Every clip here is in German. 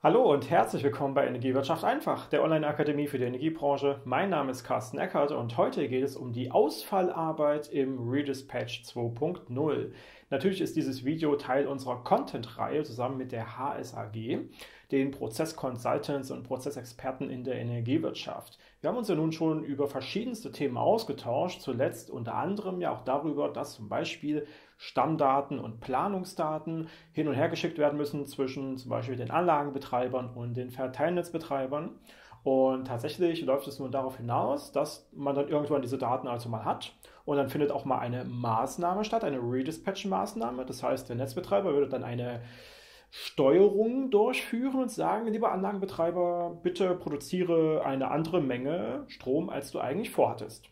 Hallo und herzlich willkommen bei Energiewirtschaft einfach, der Online-Akademie für die Energiebranche. Mein Name ist Carsten Eckert und heute geht es um die Ausfallarbeit im Redispatch 2.0. Natürlich ist dieses Video Teil unserer Content-Reihe zusammen mit der HSAG, den Prozess-Consultants und Prozessexperten in der Energiewirtschaft. Wir haben uns ja nun schon über verschiedenste Themen ausgetauscht, zuletzt unter anderem ja auch darüber, dass zum Beispiel Stammdaten und Planungsdaten hin und her geschickt werden müssen zwischen zum Beispiel den Anlagenbetreibern und den Verteilnetzbetreibern. Und tatsächlich läuft es nun darauf hinaus, dass man dann irgendwann diese Daten also mal hat und dann findet auch mal eine Maßnahme statt, eine Redispatch-Maßnahme. Das heißt, der Netzbetreiber würde dann eine Steuerung durchführen und sagen, lieber Anlagenbetreiber, bitte produziere eine andere Menge Strom, als du eigentlich vorhattest.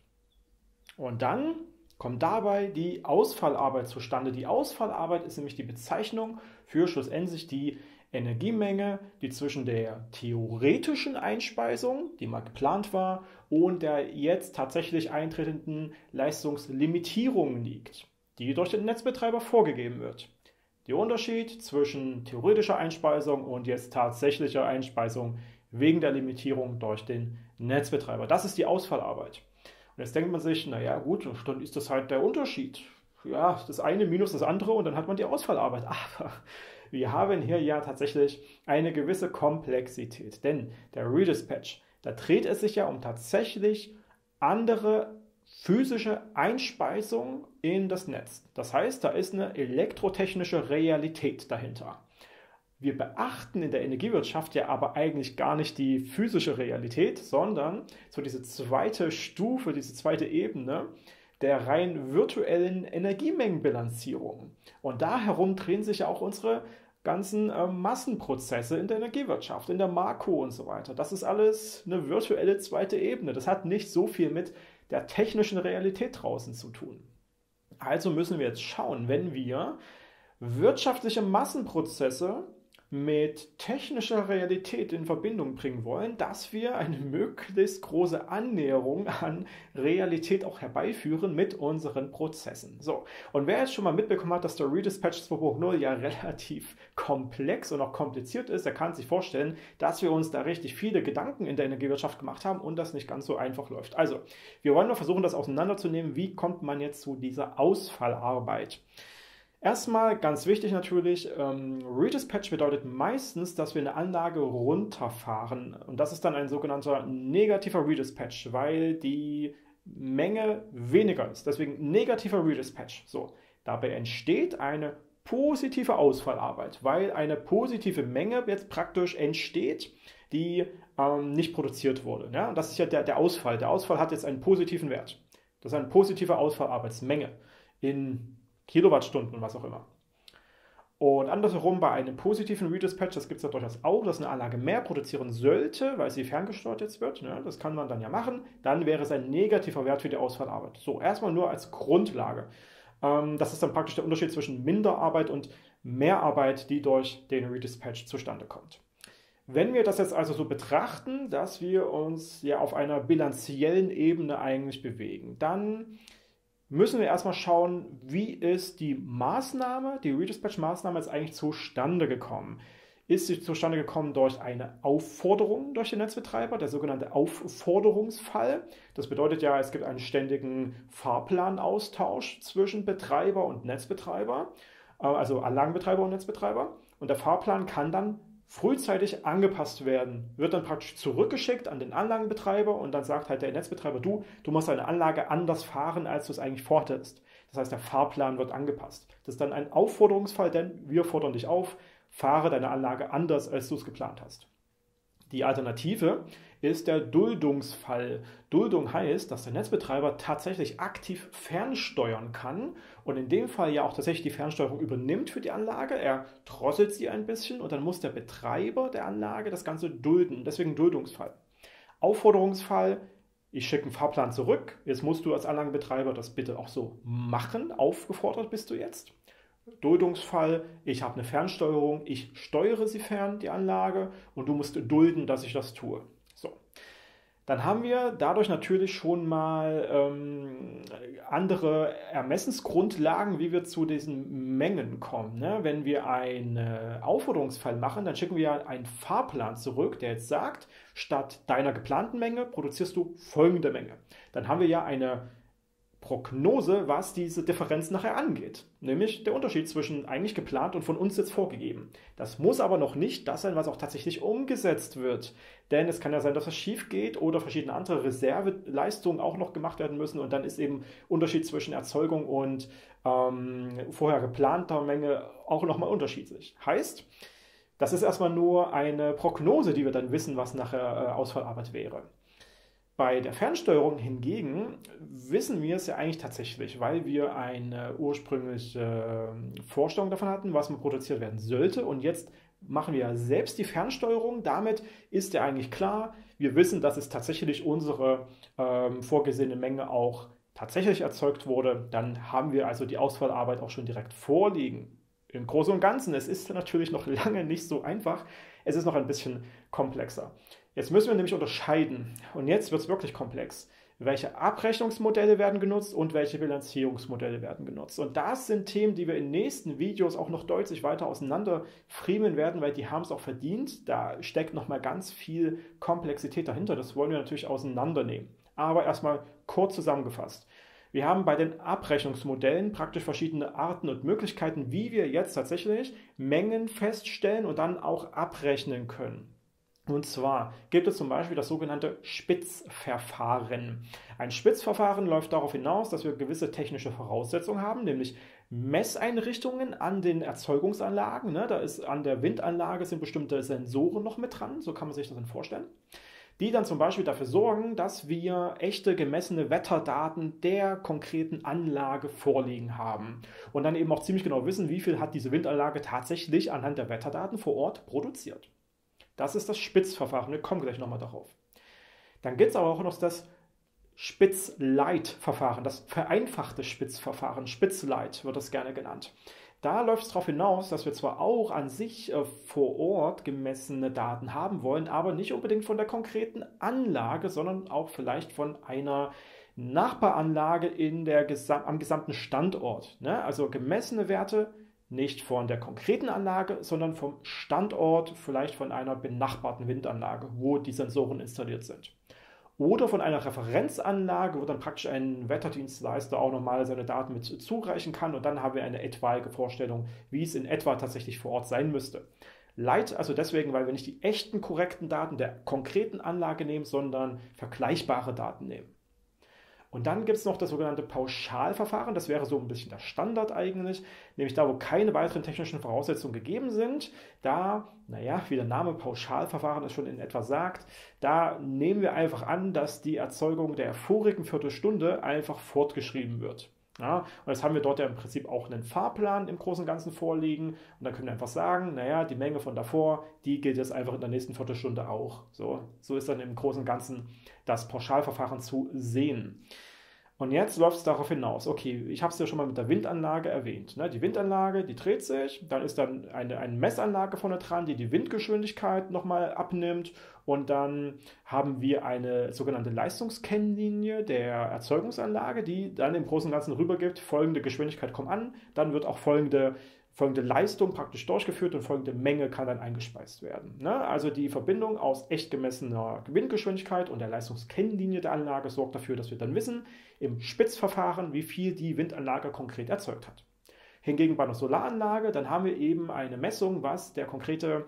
Und dann kommt dabei die Ausfallarbeit zustande. Die Ausfallarbeit ist nämlich die Bezeichnung für schlussendlich die Energiemenge, die zwischen der theoretischen Einspeisung, die mal geplant war, und der jetzt tatsächlich eintretenden Leistungslimitierung liegt, die durch den Netzbetreiber vorgegeben wird. Der Unterschied zwischen theoretischer Einspeisung und jetzt tatsächlicher Einspeisung wegen der Limitierung durch den Netzbetreiber. Das ist die Ausfallarbeit. Und jetzt denkt man sich, naja gut, dann ist das halt der Unterschied. Ja, das eine minus das andere und dann hat man die Ausfallarbeit. Aber wir haben hier ja tatsächlich eine gewisse Komplexität. Denn der Redispatch, da dreht es sich ja um tatsächlich andere physische Einspeisung in das Netz. Das heißt, da ist eine elektrotechnische Realität dahinter. Wir beachten in der Energiewirtschaft ja aber eigentlich gar nicht die physische Realität, sondern so diese zweite Stufe, diese zweite Ebene der rein virtuellen Energiemengenbilanzierung. Und da herum drehen sich ja auch unsere ganzen Massenprozesse in der Energiewirtschaft, in der Marco und so weiter. Das ist alles eine virtuelle zweite Ebene. Das hat nicht so viel mit der technischen Realität draußen zu tun. Also müssen wir jetzt schauen, wenn wir wirtschaftliche Massenprozesse mit technischer Realität in Verbindung bringen wollen, dass wir eine möglichst große Annäherung an Realität auch herbeiführen mit unseren Prozessen. So, und wer jetzt schon mal mitbekommen hat, dass der Redispatch 2.0 ja relativ komplex und auch kompliziert ist, der kann sich vorstellen, dass wir uns da richtig viele Gedanken in der Energiewirtschaft gemacht haben und das nicht ganz so einfach läuft. Also, wir wollen noch versuchen, das auseinanderzunehmen. Wie kommt man jetzt zu dieser Ausfallarbeit? Erstmal ganz wichtig natürlich, Redispatch bedeutet meistens, dass wir eine Anlage runterfahren und das ist dann ein sogenannter negativer Redispatch, weil die Menge weniger ist. Deswegen negativer Redispatch. So, dabei entsteht eine positive Ausfallarbeit, weil eine positive Menge jetzt praktisch entsteht, die nicht produziert wurde. Ja? Das ist ja der Ausfall. Der Ausfall hat jetzt einen positiven Wert. Das ist eine positive Ausfallarbeitsmenge in Kilowattstunden und was auch immer. Und andersherum bei einem positiven Redispatch, das gibt es ja durchaus auch, dass eine Anlage mehr produzieren sollte, weil sie ferngesteuert jetzt wird. Ne? Das kann man dann ja machen. Dann wäre es ein negativer Wert für die Ausfallarbeit. So, erstmal nur als Grundlage. Das ist dann praktisch der Unterschied zwischen Minderarbeit und Mehrarbeit, die durch den Redispatch zustande kommt. Wenn wir das jetzt also so betrachten, dass wir uns ja auf einer bilanziellen Ebene eigentlich bewegen, dann müssen wir erstmal schauen, wie ist die Maßnahme, die Redispatch-Maßnahme jetzt eigentlich zustande gekommen. Ist sie zustande gekommen durch eine Aufforderung durch den Netzbetreiber, der sogenannte Aufforderungsfall. Das bedeutet ja, es gibt einen ständigen Fahrplanaustausch zwischen Betreiber und Netzbetreiber, also Anlagenbetreiber und Netzbetreiber. Und der Fahrplan kann dann frühzeitig angepasst werden, wird dann praktisch zurückgeschickt an den Anlagenbetreiber und dann sagt halt der Netzbetreiber, du musst deine Anlage anders fahren, als du es eigentlich vorhattest. Das heißt, der Fahrplan wird angepasst. Das ist dann ein Aufforderungsfall, denn wir fordern dich auf, fahre deine Anlage anders, als du es geplant hast. Die Alternative ist der Duldungsfall. Duldung heißt, dass der Netzbetreiber tatsächlich aktiv fernsteuern kann und in dem Fall ja auch tatsächlich die Fernsteuerung übernimmt für die Anlage. Er drosselt sie ein bisschen und dann muss der Betreiber der Anlage das Ganze dulden. Deswegen Duldungsfall. Aufforderungsfall, ich schicke einen Fahrplan zurück. Jetzt musst du als Anlagenbetreiber das bitte auch so machen. Aufgefordert bist du jetzt. Duldungsfall, ich habe eine Fernsteuerung, ich steuere sie fern, die Anlage, und du musst dulden, dass ich das tue. So. dann haben wir dadurch natürlich schon mal andere Ermessensgrundlagen, wie wir zu diesen Mengen kommen. Ne? Wenn wir einen Aufforderungsfall machen, dann schicken wir einen Fahrplan zurück, der jetzt sagt, statt deiner geplanten Menge produzierst du folgende Menge. Dann haben wir ja eine Prognose, was diese Differenz nachher angeht, nämlich der Unterschied zwischen eigentlich geplant und von uns jetzt vorgegeben. Das muss aber noch nicht das sein, was auch tatsächlich umgesetzt wird, denn es kann ja sein, dass es schief geht oder verschiedene andere Reserveleistungen auch noch gemacht werden müssen und dann ist eben Unterschied zwischen Erzeugung und vorher geplanter Menge auch nochmal unterschiedlich. Heißt, das ist erstmal nur eine Prognose, die wir dann wissen, was nachher Ausfallarbeit wäre. Bei der Fernsteuerung hingegen wissen wir es ja eigentlich tatsächlich, weil wir eine ursprüngliche Vorstellung davon hatten, was produziert werden sollte. Und jetzt machen wir ja selbst die Fernsteuerung. Damit ist ja eigentlich klar, wir wissen, dass es tatsächlich unsere vorgesehene Menge auch tatsächlich erzeugt wurde. Dann haben wir also die Ausfallarbeit auch schon direkt vorliegen. Im Großen und Ganzen, es ist natürlich noch lange nicht so einfach. Es ist noch ein bisschen komplexer. Jetzt müssen wir nämlich unterscheiden, und jetzt wird es wirklich komplex, welche Abrechnungsmodelle werden genutzt und welche Bilanzierungsmodelle werden genutzt. Und das sind Themen, die wir in nächsten Videos auch noch deutlich weiter auseinanderfriemeln werden, weil die haben es auch verdient. Da steckt nochmal ganz viel Komplexität dahinter. Das wollen wir natürlich auseinandernehmen. Aber erstmal kurz zusammengefasst. Wir haben bei den Abrechnungsmodellen praktisch verschiedene Arten und Möglichkeiten, wie wir jetzt tatsächlich Mengen feststellen und dann auch abrechnen können. Und zwar gibt es zum Beispiel das sogenannte Spitzverfahren. Ein Spitzverfahren läuft darauf hinaus, dass wir gewisse technische Voraussetzungen haben, nämlich Messeinrichtungen an den Erzeugungsanlagen. Da ist an der Windanlage sind bestimmte Sensoren noch mit dran, so kann man sich das dann vorstellen, die dann zum Beispiel dafür sorgen, dass wir echte gemessene Wetterdaten der konkreten Anlage vorliegen haben und dann eben auch ziemlich genau wissen, wie viel hat diese Windanlage tatsächlich anhand der Wetterdaten vor Ort produziert. Das ist das Spitzverfahren. Wir kommen gleich nochmal darauf. Dann gibt es aber auch noch das Spitzleitverfahren, das vereinfachte Spitzverfahren. Spitzleit wird das gerne genannt. Da läuft es darauf hinaus, dass wir zwar auch an sich vor Ort gemessene Daten haben wollen, aber nicht unbedingt von der konkreten Anlage, sondern auch vielleicht von einer Nachbaranlage am gesamten Standort. Also gemessene Werte nicht von der konkreten Anlage, sondern vom Standort, vielleicht von einer benachbarten Windanlage, wo die Sensoren installiert sind. Oder von einer Referenzanlage, wo dann praktisch ein Wetterdienstleister auch nochmal seine Daten mit zureichen kann und dann haben wir eine etwaige Vorstellung, wie es in etwa tatsächlich vor Ort sein müsste. Light also deswegen, weil wir nicht die echten korrekten Daten der konkreten Anlage nehmen, sondern vergleichbare Daten nehmen. Und dann gibt es noch das sogenannte Pauschalverfahren, das wäre so ein bisschen der Standard eigentlich, nämlich da, wo keine weiteren technischen Voraussetzungen gegeben sind, da, wie der Name Pauschalverfahren es schon in etwa sagt, da nehmen wir einfach an, dass die Erzeugung der vorigen Viertelstunde einfach fortgeschrieben wird. Ja, und jetzt haben wir dort ja im Prinzip auch einen Fahrplan im Großen und Ganzen vorliegen und dann können wir einfach sagen, die Menge von davor, die gilt jetzt einfach in der nächsten Viertelstunde auch. So ist dann im Großen und Ganzen das Pauschalverfahren zu sehen. Und jetzt läuft es darauf hinaus, okay, ich habe es ja schon mal mit der Windanlage erwähnt. Die Windanlage, die dreht sich, dann ist dann eine Messanlage vorne dran, die die Windgeschwindigkeit nochmal abnimmt und dann haben wir eine sogenannte Leistungskennlinie der Erzeugungsanlage, die dann im Großen und Ganzen rübergibt, folgende Geschwindigkeit kommt an, dann wird auch folgende Leistung praktisch durchgeführt und folgende Menge kann dann eingespeist werden. Also die Verbindung aus echt gemessener Windgeschwindigkeit und der Leistungskennlinie der Anlage sorgt dafür, dass wir dann wissen, im Spitzverfahren, wie viel die Windanlage konkret erzeugt hat. Hingegen bei einer Solaranlage, dann haben wir eben eine Messung, was der konkrete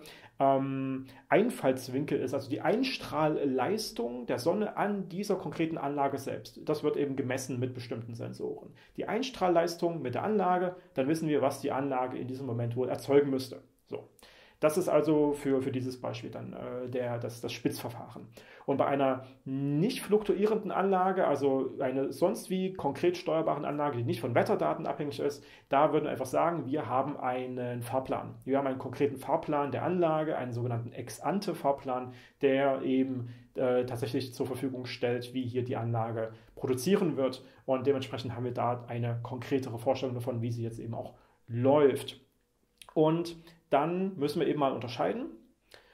Einfallswinkel ist, also die Einstrahlleistung der Sonne an dieser konkreten Anlage selbst. Das wird eben gemessen mit bestimmten Sensoren. Die Einstrahlleistung mit der Anlage, dann wissen wir, was die Anlage in diesem Moment wohl erzeugen müsste. Das ist also für dieses Beispiel dann das Spitzverfahren. Und bei einer nicht fluktuierenden Anlage, also eine sonst wie konkret steuerbaren Anlage, die nicht von Wetterdaten abhängig ist, da würden wir einfach sagen, wir haben einen Fahrplan. Wir haben einen konkreten Fahrplan der Anlage, einen sogenannten Ex-ante-Fahrplan, der eben tatsächlich zur Verfügung stellt, wie hier die Anlage produzieren wird. Und dementsprechend haben wir da eine konkretere Vorstellung davon, wie sie jetzt eben auch läuft. Und dann müssen wir eben mal unterscheiden.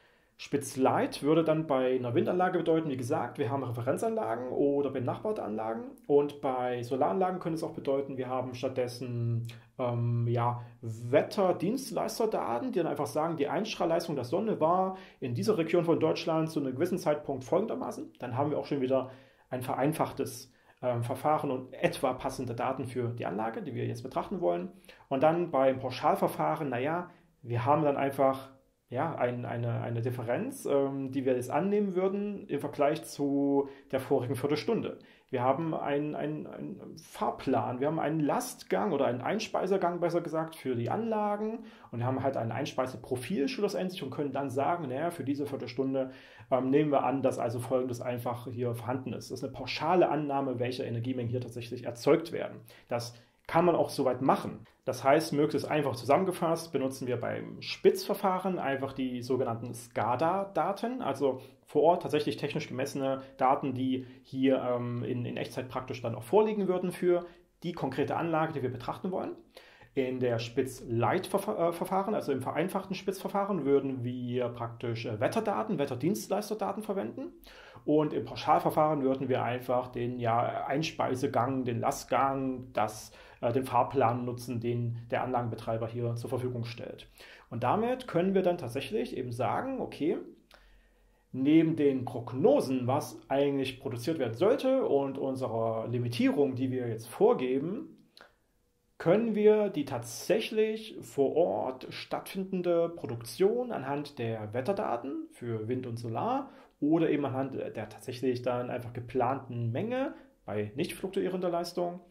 Spitz Light würde dann bei einer Windanlage bedeuten, wie gesagt, wir haben Referenzanlagen oder benachbarte Anlagen. Und bei Solaranlagen könnte es auch bedeuten, wir haben stattdessen ja, Wetterdienstleisterdaten, die dann einfach sagen, die Einstrahlleistung der Sonne war in dieser Region von Deutschland zu einem gewissen Zeitpunkt folgendermaßen. Dann haben wir auch schon wieder ein vereinfachtes Verfahren und etwa passende Daten für die Anlage, die wir jetzt betrachten wollen. Und dann beim Pauschalverfahren, naja, wir haben dann einfach ja, eine Differenz, die wir jetzt annehmen würden im Vergleich zu der vorigen Viertelstunde. Wir haben einen Fahrplan, wir haben einen Lastgang oder einen Einspeisegang, besser gesagt, für die Anlagen und haben halt ein Einspeiseprofil schlussendlich und können dann sagen, naja, für diese Viertelstunde nehmen wir an, dass also Folgendes einfach hier vorhanden ist. Das ist eine pauschale Annahme, welche Energiemengen hier tatsächlich erzeugt werden. Das kann man auch soweit machen. Das heißt, möglichst einfach zusammengefasst, benutzen wir beim Spitzverfahren einfach die sogenannten SCADA-Daten, also vor Ort tatsächlich technisch gemessene Daten, die hier in Echtzeit praktisch dann auch vorliegen würden für die konkrete Anlage, die wir betrachten wollen. In der Spitz-Light-Verfahren, also im vereinfachten Spitzverfahren, würden wir praktisch Wetterdaten, Wetterdienstleisterdaten verwenden. Und im Pauschalverfahren würden wir einfach den Einspeisegang, den Lastgang, den Fahrplan nutzen, den der Anlagenbetreiber hier zur Verfügung stellt. Und damit können wir dann tatsächlich eben sagen, okay, neben den Prognosen, was eigentlich produziert werden sollte und unserer Limitierung, die wir jetzt vorgeben, können wir die tatsächlich vor Ort stattfindende Produktion anhand der Wetterdaten für Wind und Solar oder eben anhand der tatsächlich dann einfach geplanten Menge bei nicht fluktuierender Leistung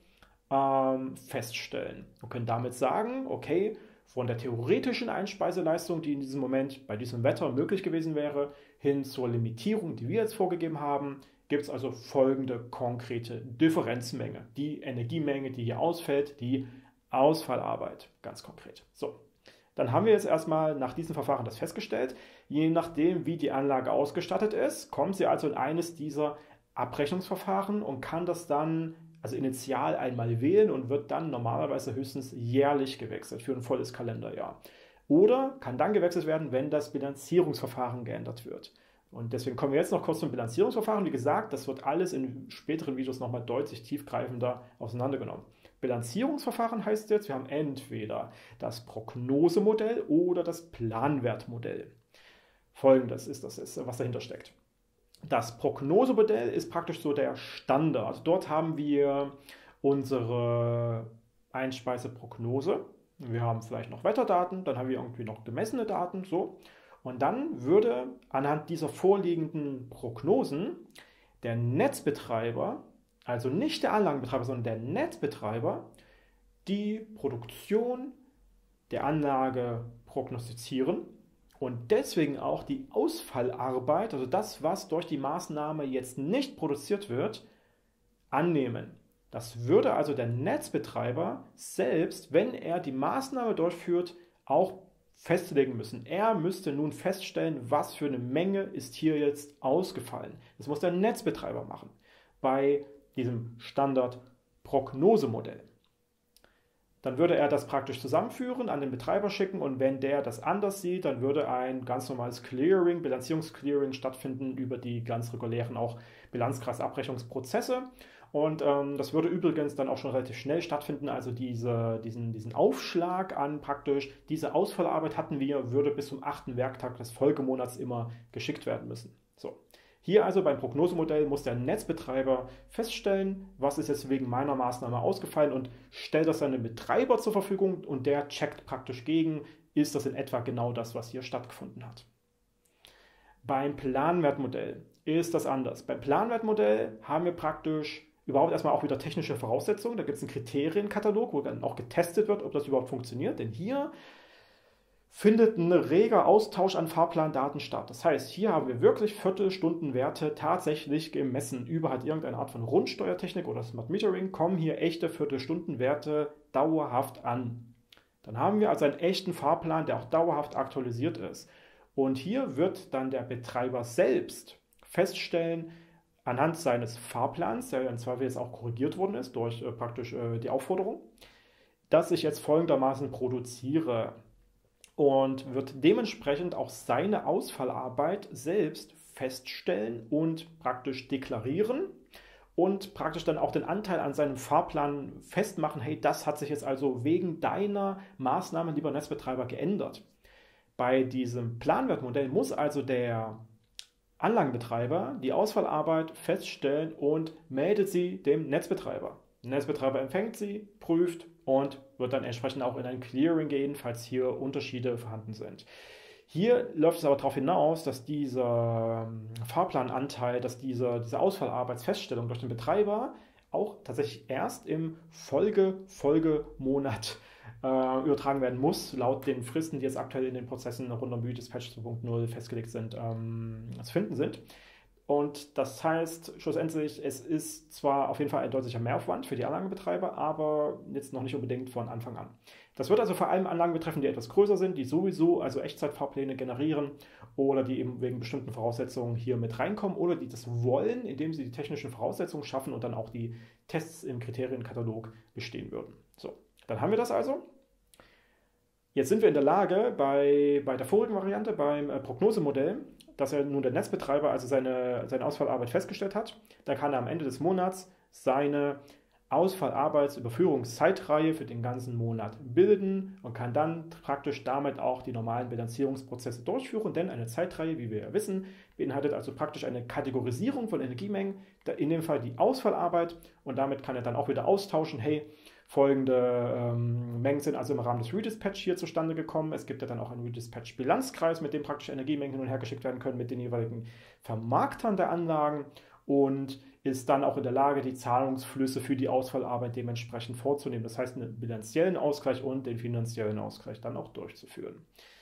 feststellen und können damit sagen, okay, von der theoretischen Einspeiseleistung, die in diesem Moment bei diesem Wetter möglich gewesen wäre, hin zur Limitierung, die wir jetzt vorgegeben haben, gibt es also folgende konkrete Differenzmenge. Die Energiemenge, die hier ausfällt, die Ausfallarbeit, ganz konkret. So, dann haben wir jetzt erstmal nach diesem Verfahren das festgestellt. Je nachdem, wie die Anlage ausgestattet ist, kommt sie also in eines dieser Abrechnungsverfahren und kann das dann also initial einmal wählen und wird dann normalerweise höchstens jährlich gewechselt für ein volles Kalenderjahr. Oder kann dann gewechselt werden, wenn das Bilanzierungsverfahren geändert wird. Und deswegen kommen wir jetzt noch kurz zum Bilanzierungsverfahren. Wie gesagt, das wird alles in späteren Videos nochmal deutlich tiefgreifender auseinandergenommen. Bilanzierungsverfahren heißt jetzt, wir haben entweder das Prognosemodell oder das Planwertmodell. Folgendes ist das, was dahinter steckt. Das Prognosemodell ist praktisch so der Standard. Dort haben wir unsere Einspeiseprognose. Wir haben vielleicht noch Wetterdaten, dann haben wir irgendwie noch gemessene Daten, so. Und dann würde anhand dieser vorliegenden Prognosen der Netzbetreiber, also nicht der Anlagenbetreiber, sondern der Netzbetreiber, die Produktion der Anlage prognostizieren und deswegen auch die Ausfallarbeit, also das, was durch die Maßnahme jetzt nicht produziert wird, annehmen. Das würde also der Netzbetreiber selbst, wenn er die Maßnahme durchführt, auch festlegen müssen. Er müsste nun feststellen, was für eine Menge ist hier jetzt ausgefallen. Das muss der Netzbetreiber machen bei diesem Standard-Prognosemodell. Dann würde er das praktisch zusammenführen, an den Betreiber schicken und wenn der das anders sieht, dann würde ein ganz normales Clearing, Bilanzierungsclearing stattfinden über die ganz regulären auch Bilanzkreisabrechnungsprozesse. Und das würde übrigens dann auch schon relativ schnell stattfinden. Also diesen Aufschlag an praktisch, diese Ausfallarbeit hatten wir, würde bis zum 8. Werktag des Folgemonats immer geschickt werden müssen. So. Hier also beim Prognosemodell muss der Netzbetreiber feststellen, was ist jetzt wegen meiner Maßnahme ausgefallen und stellt das seinem Betreiber zur Verfügung und der checkt praktisch gegen, ist das in etwa genau das, was hier stattgefunden hat. Beim Planwertmodell ist das anders. Beim Planwertmodell haben wir praktisch überhaupt erstmal auch wieder technische Voraussetzungen. Da gibt es einen Kriterienkatalog, wo dann auch getestet wird, ob das überhaupt funktioniert. Denn hier findet ein reger Austausch an Fahrplandaten statt. Das heißt, hier haben wir wirklich Viertelstundenwerte tatsächlich gemessen über halt irgendeine Art von Rundsteuertechnik oder Smart Metering, kommen hier echte Viertelstundenwerte dauerhaft an. Dann haben wir also einen echten Fahrplan, der auch dauerhaft aktualisiert ist. Und hier wird dann der Betreiber selbst feststellen, anhand seines Fahrplans, der im Zweifel jetzt auch korrigiert worden ist durch praktisch die Aufforderung, dass ich jetzt folgendermaßen produziere. und wird dementsprechend auch seine Ausfallarbeit selbst feststellen und praktisch deklarieren und praktisch dann auch den Anteil an seinem Fahrplan festmachen, hey, das hat sich jetzt also wegen deiner Maßnahme, lieber Netzbetreiber, geändert. Bei diesem Planwertmodell muss also der Anlagenbetreiber die Ausfallarbeit feststellen und meldet sie dem Netzbetreiber. Der Netzbetreiber empfängt sie, prüft und wird dann entsprechend auch in ein Clearing gehen, falls hier Unterschiede vorhanden sind. Hier läuft es aber darauf hinaus, dass dieser Fahrplananteil, dass diese Ausfallarbeitsfeststellung durch den Betreiber auch tatsächlich erst im Folgemonat übertragen werden muss, laut den Fristen, die jetzt aktuell in den Prozessen rund um Redispatch 2.0 festgelegt sind, zu finden sind. Und das heißt schlussendlich, es ist zwar auf jeden Fall ein deutlicher Mehraufwand für die Anlagenbetreiber, aber jetzt noch nicht unbedingt von Anfang an. Das wird also vor allem Anlagen betreffen, die etwas größer sind, die sowieso also Echtzeitfahrpläne generieren oder die eben wegen bestimmten Voraussetzungen hier mit reinkommen oder die das wollen, indem sie die technischen Voraussetzungen schaffen und dann auch die Tests im Kriterienkatalog bestehen würden. So, dann haben wir das also. Jetzt sind wir in der Lage, bei der vorigen Variante, beim Prognosemodell, dass er nun der Netzbetreiber also seine Ausfallarbeit festgestellt hat. Da kann er am Ende des Monats seine Ausfallarbeitsüberführungszeitreihe für den ganzen Monat bilden und kann dann praktisch damit auch die normalen Bilanzierungsprozesse durchführen, denn eine Zeitreihe, wie wir ja wissen, beinhaltet also praktisch eine Kategorisierung von Energiemengen, in dem Fall die Ausfallarbeit, und damit kann er dann auch wieder austauschen, hey, folgende Mengen sind also im Rahmen des Redispatch hier zustande gekommen. Es gibt ja dann auch einen Redispatch-Bilanzkreis, mit dem praktisch Energiemengen hin und her geschickt werden können mit den jeweiligen Vermarktern der Anlagen und ist dann auch in der Lage, die Zahlungsflüsse für die Ausfallarbeit dementsprechend vorzunehmen. Das heißt, einen bilanziellen Ausgleich und den finanziellen Ausgleich dann auch durchzuführen.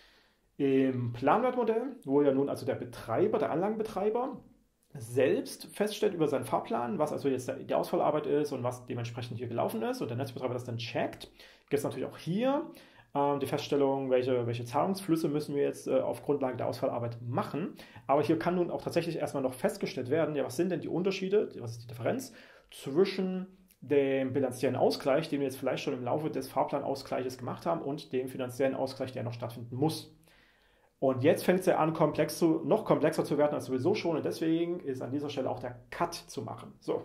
Im Planwertmodell, wo ja nun also der Betreiber, der Anlagenbetreiber, selbst feststellt über seinen Fahrplan, was also jetzt die Ausfallarbeit ist und was dementsprechend hier gelaufen ist und der Netzbetreiber das dann checkt, gibt es natürlich auch hier die Feststellung, welche Zahlungsflüsse müssen wir jetzt auf Grundlage der Ausfallarbeit machen. Aber hier kann nun auch tatsächlich erstmal noch festgestellt werden, ja, was sind denn die Unterschiede, was ist die Differenz zwischen dem bilanziellen Ausgleich, den wir jetzt vielleicht schon im Laufe des Fahrplanausgleiches gemacht haben, und dem finanziellen Ausgleich, der noch stattfinden muss. Und jetzt fängt es ja an, noch komplexer zu werden als sowieso schon, und deswegen ist an dieser Stelle auch der Cut zu machen. So.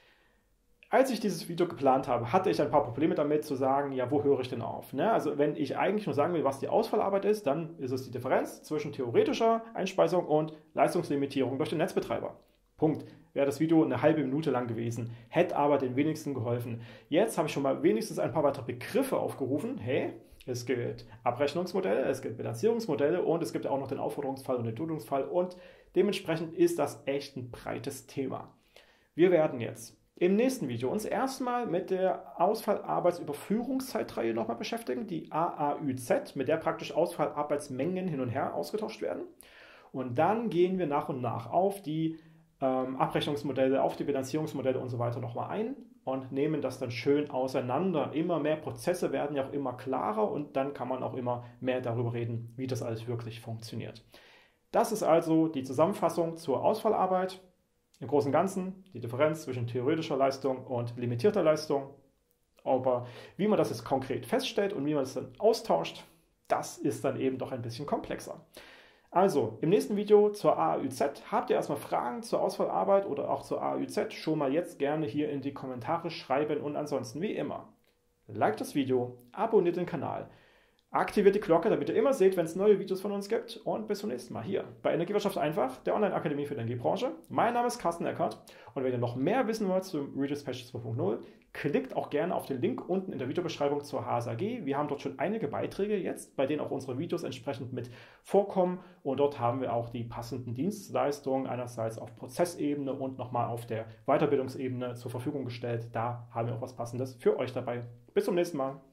Als ich dieses Video geplant habe, hatte ich ein paar Probleme damit zu sagen, ja, wo höre ich denn auf? Ne? Also wenn ich eigentlich nur sagen will, was die Ausfallarbeit ist, dann ist es die Differenz zwischen theoretischer Einspeisung und Leistungslimitierung durch den Netzbetreiber. Punkt. Wäre das Video eine halbe Minute lang gewesen, hätte aber den wenigsten geholfen. Jetzt habe ich schon mal wenigstens ein paar weitere Begriffe aufgerufen. Hey, es gibt Abrechnungsmodelle, es gibt Bilanzierungsmodelle und es gibt auch noch den Aufforderungsfall und den Duldungsfall, und dementsprechend ist das echt ein breites Thema. Wir werden jetzt im nächsten Video uns erstmal mit der Ausfallarbeitsüberführungszeitreihe nochmal beschäftigen, die AAÜZ, mit der praktisch Ausfallarbeitsmengen hin und her ausgetauscht werden. Und dann gehen wir nach und nach auf die Abrechnungsmodelle, auf die Bilanzierungsmodelle und so weiter nochmal ein und nehmen das dann schön auseinander. Immer mehr Prozesse werden ja auch immer klarer und dann kann man auch immer mehr darüber reden, wie das alles wirklich funktioniert. Das ist also die Zusammenfassung zur Ausfallarbeit. Im Großen und Ganzen die Differenz zwischen theoretischer Leistung und limitierter Leistung. Aber wie man das jetzt konkret feststellt und wie man das dann austauscht, das ist dann eben doch ein bisschen komplexer. Also, im nächsten Video zur AAÜZ habt ihr erstmal Fragen zur Ausfallarbeit oder auch zur AAÜZ, schon mal jetzt gerne hier in die Kommentare schreiben, und ansonsten wie immer, liked das Video, abonniert den Kanal, aktiviert die Glocke, damit ihr immer seht, wenn es neue Videos von uns gibt, und bis zum nächsten Mal hier bei Energiewirtschaft einfach, der Online-Akademie für die Energiebranche. Mein Name ist Carsten Eckert, und wenn ihr noch mehr wissen wollt zum Redispatch 2.0, klickt auch gerne auf den Link unten in der Videobeschreibung zur HSAG. Wir haben dort schon einige Beiträge jetzt, bei denen auch unsere Videos entsprechend mit vorkommen, und dort haben wir auch die passenden Dienstleistungen einerseits auf Prozessebene und nochmal auf der Weiterbildungsebene zur Verfügung gestellt. Da haben wir auch was Passendes für euch dabei. Bis zum nächsten Mal.